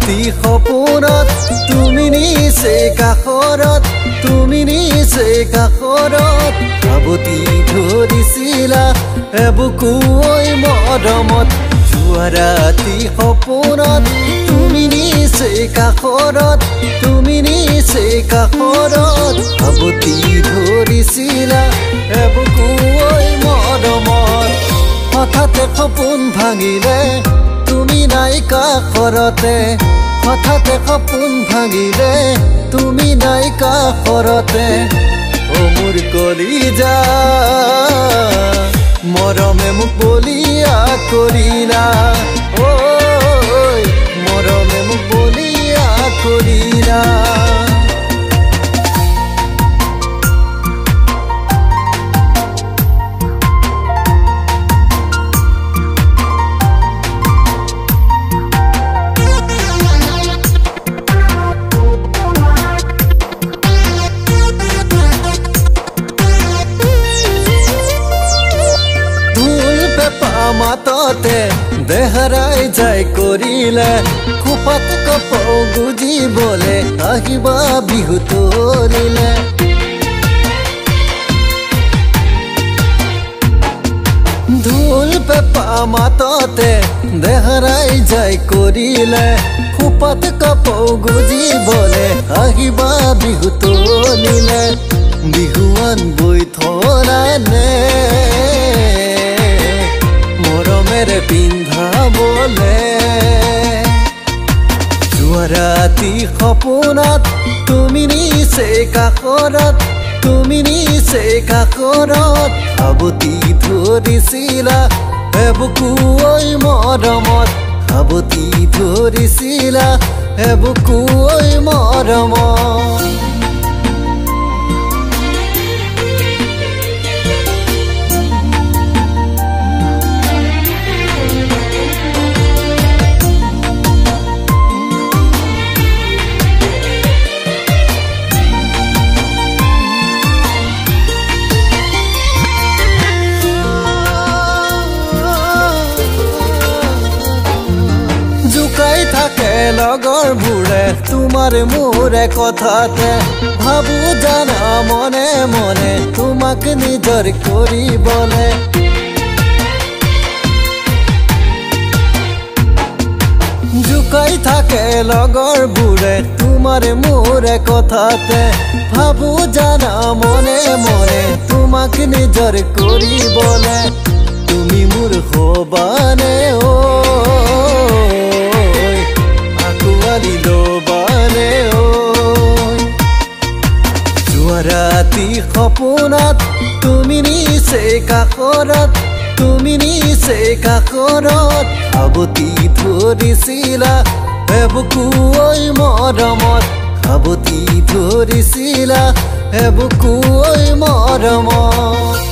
ৰাতি সপোনত তুমি নিছে কাষৰত তুমি নিছে কাষৰত সাৱটি ধৰিছিলা এবুকুকৈ মৰমত যোৱা ৰাতি সপোনত তুমি নিছে কাষৰত তুমি নিছে কাষৰত সাৱটি ধৰিছিলা এবুকুকৈ মৰমত হঠাতে সপোন ভাঙিলে তুমি নাই কাষৰতে হঠাতে সপোন ভাঙিলে তুমি নাই কাষৰতে ও মোৰ কলিজা মৰমে মোক বলিয়া কৰিলা ঐ মৰমে মোক বলিয়া কৰিলা মাততে দেহৰাই যায় কৰিলে খোপাত কপৌ গুজিবলে আহিবা বিহু তলিলে ঢোল পেপা মাততে দেহৰাই যায় কৰিলে খোপাত কপৌ গুজিবলে আহিবা বিহু তলিলে বিহুৱান বৈ থলা নে মৰমেৰে পিন্ধাবলে যোৱা ৰাতি সপোনত তুমি নিছে কাষৰত তুমি নিছে কাষৰত সাৱটি ধৰিছিলা এবুকুকৈ মৰমত সাৱটি ধৰিছিলা এবুকুকৈ মৰমত থাকে লগৰ বুঢ়ে তোমাৰ মোৰে কথাতে ভাবো জানা মনে মনে তোমাক নিজৰ কৰিবলে জুকাই থাকে লগৰ বুঢ়ে তোমাৰ মোৰে কথাতে ভাবো জানা মনে মনে তোমাক নিজৰ কৰিবলে তুমি মোৰ হবানে ও ৰাতি সপোনত তুমি নিছে কাষৰত তুমি নিছে কাষৰত সাৱটি ধৰিছিলা এবুকুকৈ মৰমত সাৱটি ধৰিছিলা এবুকুকৈ মৰমত